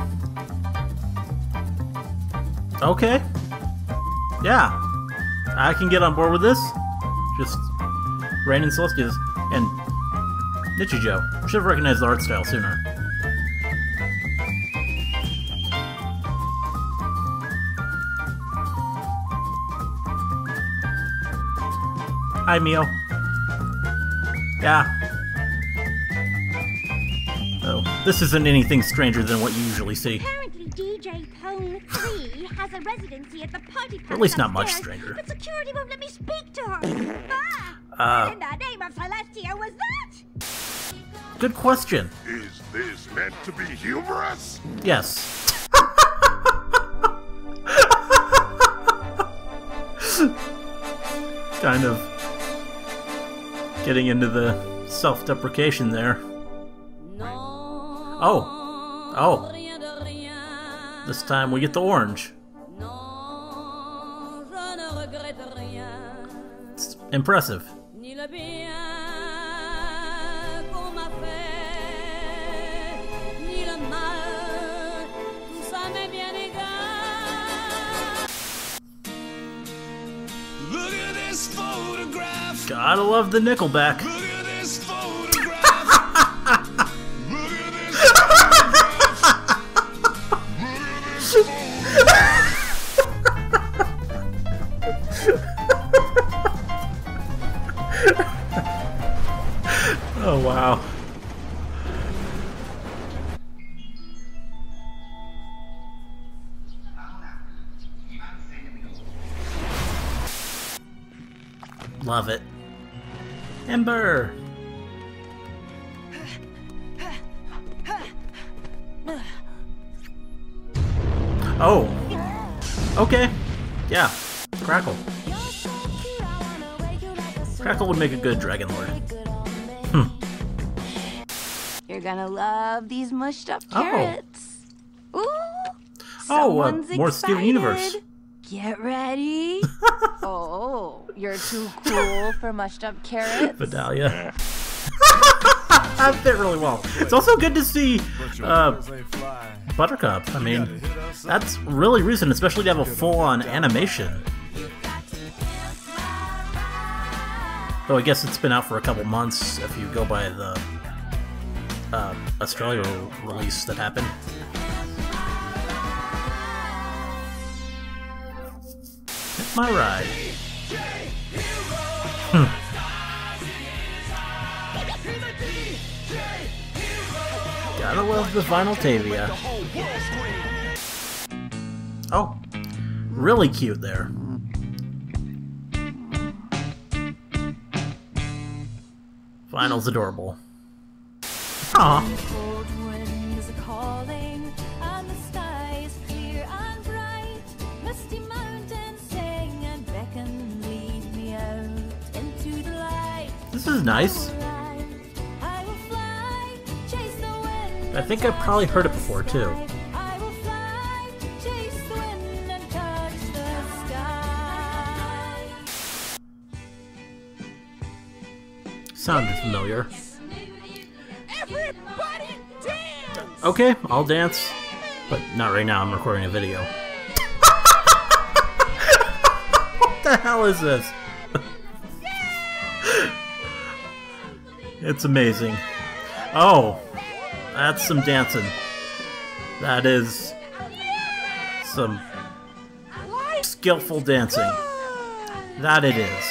Okay. Yeah. I can get on board with this. Just Rain and Celestia's and Nichijou. Should have recognized the art style sooner. Hi, Mio. Yeah. Oh, this isn't anything stranger than what you usually see. Apparently D J Pone three has a residency at the party palace Or at least not much upstairs, stranger. But security won't let me speak to her. Ah! Uh, What in the name of Celestia was that? Good question. Is this meant to be humorous? Yes. Kind of getting into the self-deprecation there. Oh. Oh. This time we get the orange. It's impressive. Look at this photograph. Gotta love the Nickelback. Look at this photograph. Look at this Oh, wow. Love it. Ember! Oh. Okay. Yeah. Crackle. Crackle would make a good Dragon Lord. Hmm. You're gonna love these mushed up Oh. carrots. Ooh! Oh, uh, someone's more Steven Universe. excited. Get ready. Oh, you're too cool for mushed up carrots. Vidalia. That fit really well. It's also good to see uh, Buttercup. I mean, that's really recent, especially to have a full-on animation. Though I guess it's been out for a couple months if you go by the uh, Australia release that happened. Hit my ride. Hmm. Gotta love the Vinyl Tavia. Oh, really cute there. Vinyl's adorable. Aw. cold winds are calling, and the sky is clear and bright. Misty mountains sing and beckon, lead me out into the light. This is nice. I will fly, chase the wind. I think I've probably heard it before too. I will fly, chase the wind and touch the sky. Sounded familiar. Everybody dance! Okay, I'll dance. But not right now, I'm recording a video. What the hell is this? It's amazing. Oh, that's some dancing. That is some skillful dancing. That it is.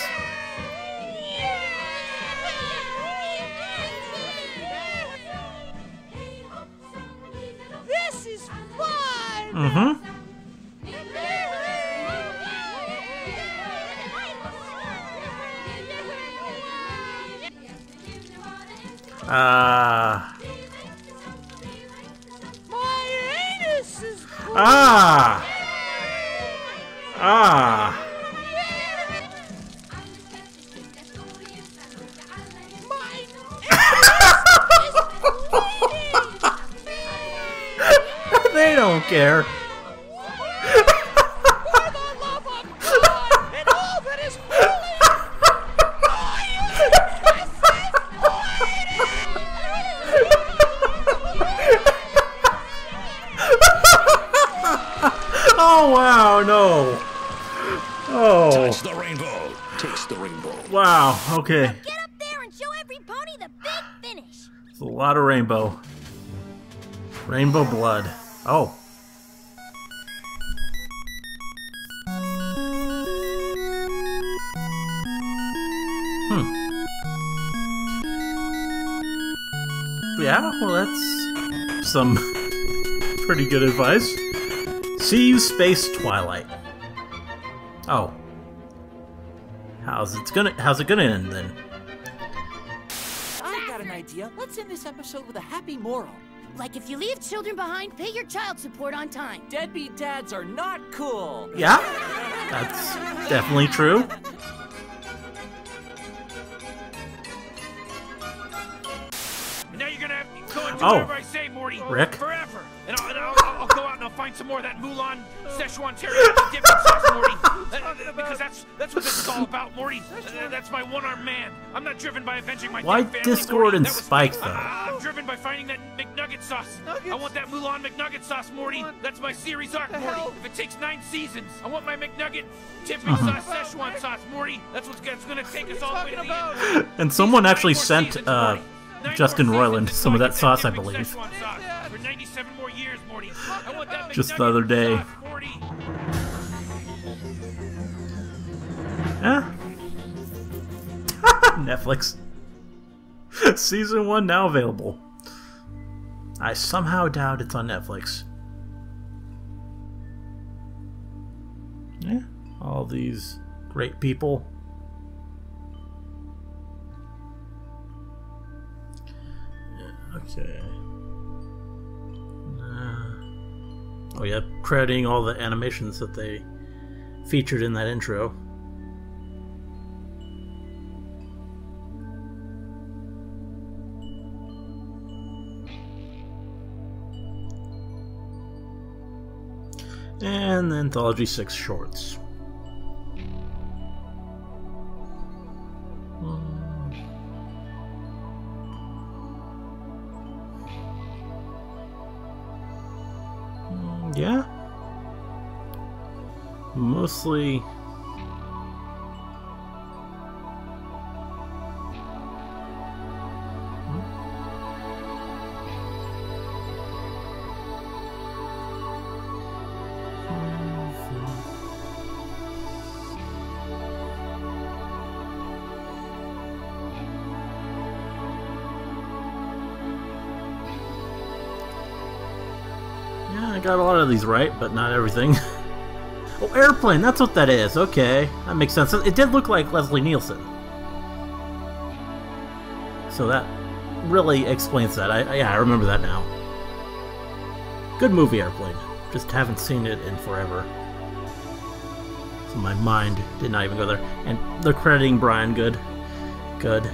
This is fun! Mm-hmm. Ah. My anus is Ah. Ah. They don't care. Oh wow, no. Oh. Touch the rainbow. Taste the rainbow. Wow, okay. Get up there and show every pony the big finish. It's a lot of rainbow. Rainbow blood. Oh. Yeah, well, that's some pretty good advice. See you, Space Twilight. Oh. How's it gonna how's it gonna end then? I've got an idea. Let's end this episode with a happy moral. Like if you leave children behind, pay your child support on time. Deadbeat dads are not cool. Yeah, that's definitely true. And now you're gonna have to go and do Oh, whatever I say, Morty. Rick. Forever. And I'll, and I'll, I'll go out and I'll find some more of that Mulan Szechuan teriyaki dipping sauce, Morty. Uh, because that's that's what this is all about, Morty. Uh, that's my one-armed man. I'm not driven by avenging my Why dead family, Discord Morty. and That was- Spike, though? Uh, I'm driven by finding that McNugget sauce. I want that Mulan McNugget sauce, Morty. That's my series arc, Morty. If it takes nine seasons, I want my McNugget dipping Mhm. sauce Szechuan sauce, Morty. That's what's that's gonna take us all the way to the end. And someone actually sent uh, Justin Roiland some of that sauce, I believe, Szechuan sauce for ninety-seven more years, Morty. I want that just the McNugget other day. sauce, Morty. Yeah. Netflix. Season one now available. I somehow doubt it's on Netflix. Yeah, all these great people. Yeah, okay. Uh, oh yeah, crediting all the animations that they featured in that intro. And the Anthology six shorts. Mm, yeah. Mostly. I got a lot of these right, but not everything. Oh, Airplane, that's what that is. Okay, that makes sense. It did look like Leslie Nielsen. So that really explains that. I, I yeah, I remember that now. Good movie, Airplane. Just haven't seen it in forever. So my mind did not even go there. And they're crediting Brian Good. Good.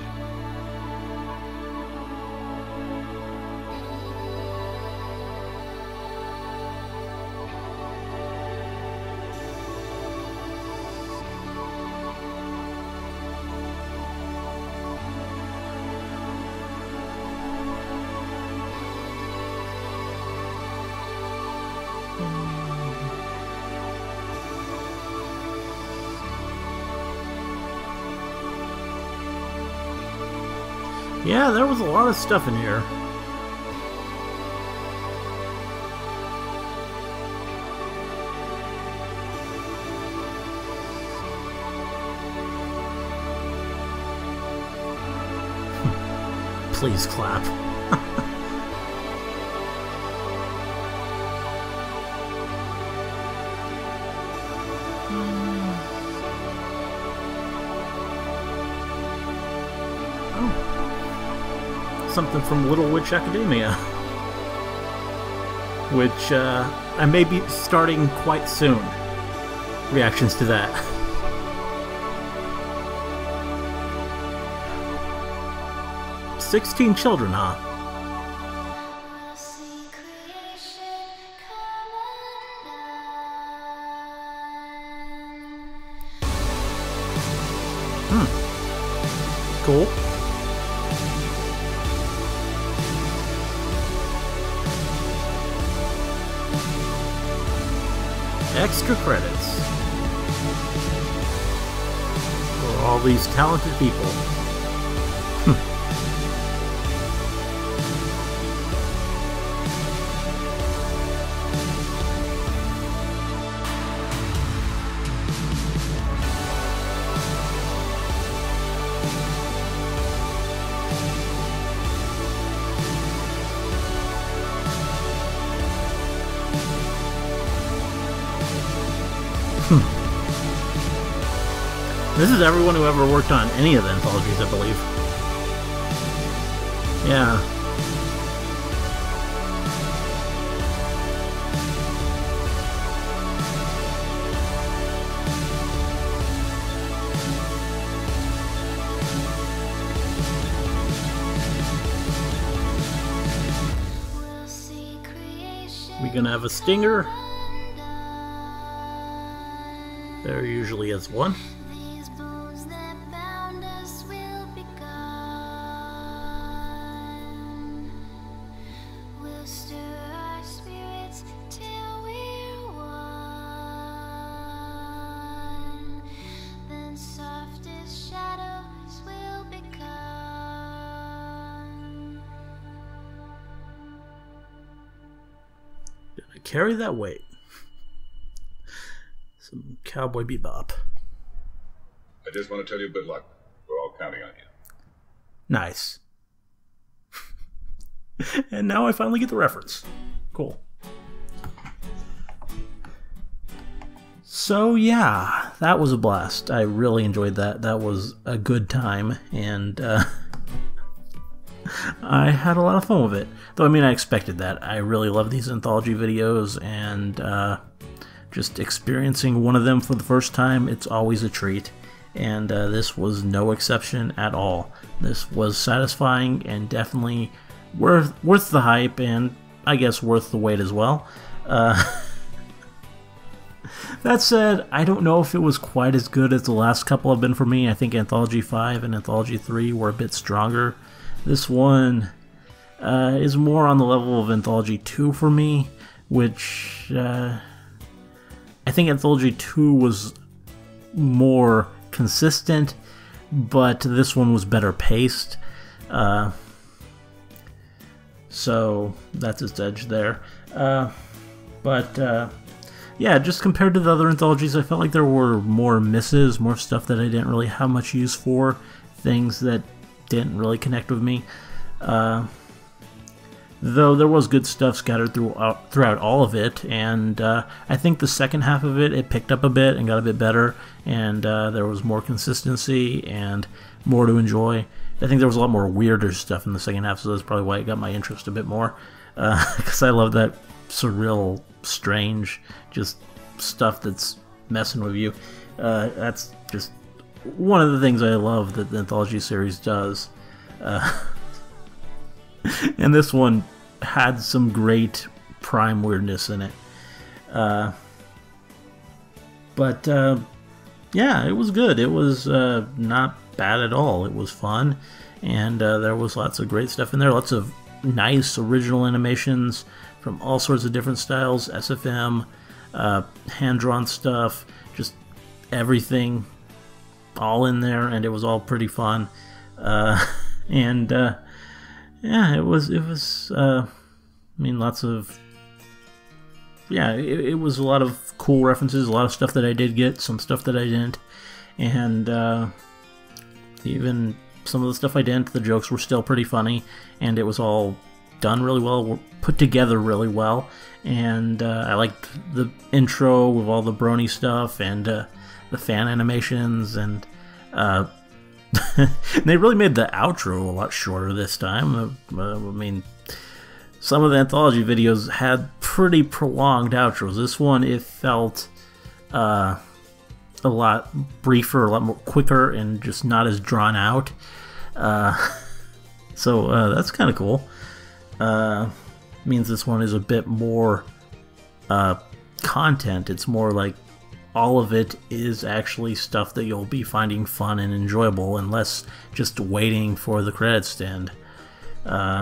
Yeah, there was a lot of stuff in here. Please clap. Something from Little Witch Academia, which uh, I may be starting quite soon. Reactions to that. Sixteen children, huh? Hmm. Cool. Extra credits for all these talented people. This is everyone who ever worked on any of the anthologies, I believe. Yeah. We gonna have a stinger? There usually is one. Carry that weight. Some Cowboy Bebop. I just want to tell you good luck. We're all counting on you. Nice. And now I finally get the reference. Cool. So yeah, that was a blast. I really enjoyed that. That was a good time, and uh, I had a lot of fun with it. Though, I mean, I expected that. I really love these anthology videos, and uh, just experiencing one of them for the first time, it's always a treat. And uh, this was no exception at all. This was satisfying and definitely worth worth the hype, and I guess worth the wait as well. Uh, that said, I don't know if it was quite as good as the last couple have been for me. I think Anthology five and Anthology three were a bit stronger. This one uh, is more on the level of Anthology two for me, which uh, I think Anthology two was more consistent, but this one was better paced. Uh, so that's its edge there. Uh, but uh, yeah, just compared to the other anthologies, I felt like there were more misses, more stuff that I didn't really have much use for, things that didn't really connect with me. Uh, though there was good stuff scattered throughout, throughout all of it, and uh, I think the second half of it, it picked up a bit and got a bit better, and uh, there was more consistency and more to enjoy. I think there was a lot more weirder stuff in the second half, so that's probably why it got my interest a bit more, because uh, I love that surreal, strange, just stuff that's messing with you. Uh, that's just one of the things I love that the anthology series does. Uh, and this one had some great prime weirdness in it. Uh, but uh, yeah, it was good. It was uh, not bad at all. It was fun, and uh, there was lots of great stuff in there. Lots of nice original animations from all sorts of different styles, S F M, uh, hand-drawn stuff, just everything all in there, and it was all pretty fun. Uh, and uh, yeah, it was it was uh, I mean, lots of yeah, it, it was a lot of cool references, a lot of stuff that I did get, some stuff that I didn't, and uh, even some of the stuff I didn't, the jokes were still pretty funny, and it was all done really well, put together really well, and uh, I liked the intro with all the brony stuff and uh, the fan animations, and uh, they really made the outro a lot shorter this time. Uh, I mean, some of the anthology videos had pretty prolonged outros. This one, it felt uh, a lot briefer, a lot more quicker, and just not as drawn out. Uh, so uh, that's kind of cool. Uh, means this one is a bit more uh, content. It's more like all of it is actually stuff that you'll be finding fun and enjoyable, and less just waiting for the credits to end. Uh,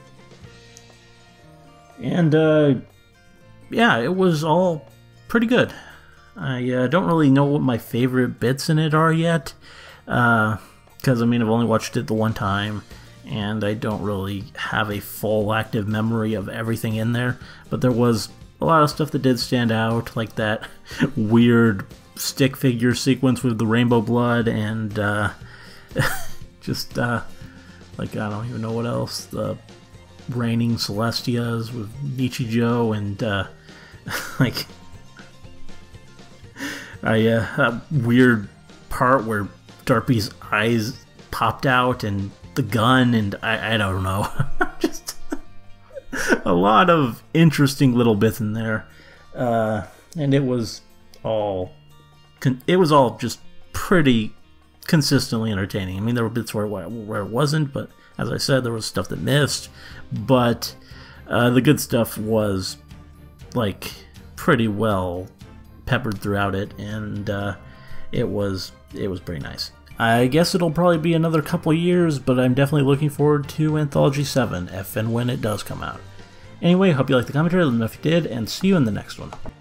and uh, yeah, it was all pretty good. I uh, don't really know what my favorite bits in it are yet, because uh, I mean, I've only watched it the one time, and I don't really have a full active memory of everything in there, but there was a lot of stuff that did stand out, like that weird stick figure sequence with the rainbow blood, and uh, just uh, like, I don't even know what else, the raining Celestias with Nichijou, and uh, like I, uh, a weird part where Darby's eyes popped out and the gun, and I, I don't know. Just a lot of interesting little bits in there. Uh, and it was all, it was all just pretty consistently entertaining. I mean, there were bits where, where it wasn't, but as I said, there was stuff that missed. But uh, the good stuff was, like, pretty well peppered throughout it, and uh, it was it was pretty nice. I guess it'll probably be another couple of years, but I'm definitely looking forward to Anthology seven, if and when it does come out. Anyway, hope you liked the commentary, let me know if you did, and see you in the next one.